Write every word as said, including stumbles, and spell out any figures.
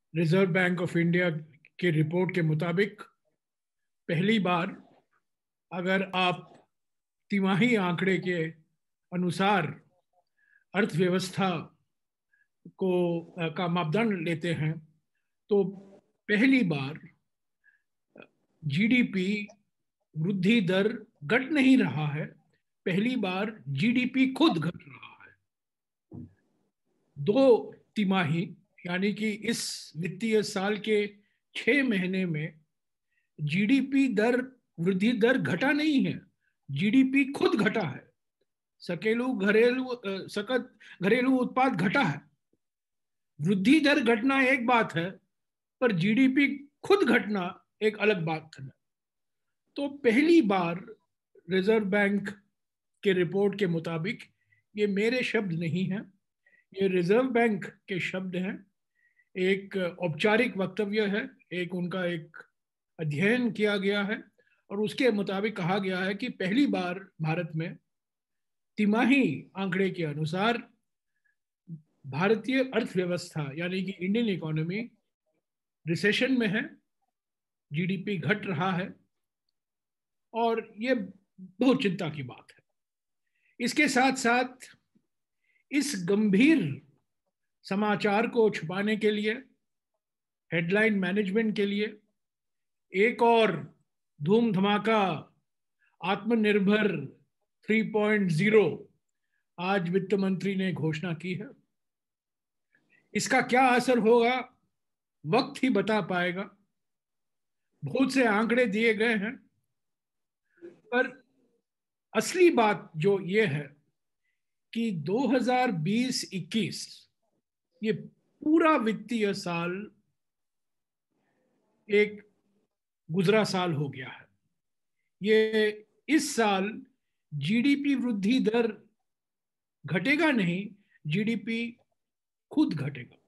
Reserve Bank of India की report के मुताबिक पहली बार, अगर आप तिमाही आंकड़े के अनुसार अर्थव्यवस्था को का मापदंड लेते हैं, तो पहली बार जीडीपी वृद्धि दर घट नहीं रहा है, पहली बार जीडीपी खुद घट रहा है। दो तिमाही यानी कि इस वित्तीय साल के छह महीने में जीडीपी दर वृद्धि दर घटा नहीं है, जीडीपी खुद घटा है। सकेलू घरेलू सकत घरेलू उत्पाद घटा है। वृद्धि दर घटना एक बात है, पर जीडीपी खुद घटना एक अलग बात है। तो पहली बार रिजर्व बैंक के रिपोर्ट के मुताबिक, ये मेरे शब्द नहीं हैं, ये रिजर्व बैंक के शब्द हैं। एक औपचारिक वक्तव्य है, एक उनका एक अध्ययन किया गया है और उसके मुताबिक कहा गया है कि पहली बार भारत में तिमाही आंकड़े के अनुसार भारतीय अर्थव्यवस्था यानी कि इंडियन इकोनॉमी रिसेशन में है, जीडीपी घट रहा है और ये बहुत चिंता की बात है। इसके साथ साथ इस गंभीर समाचार को छुपाने के लिए, हेडलाइन मैनेजमेंट के लिए एक और धूम धमाका आत्मनिर्भर थ्री पॉइंट ज़ीरो आज वित्त मंत्री ने घोषणा की है। इसका क्या असर होगा वक्त ही बता पाएगा। बहुत से आंकड़े दिए गए हैं, पर असली बात जो ये है कि दो हज़ार बीस इक्कीस ये पूरा वित्तीय साल एक गुजरा साल हो गया है। ये इस साल जीडीपी वृद्धि दर घटेगा नहीं, जीडीपी खुद घटेगा।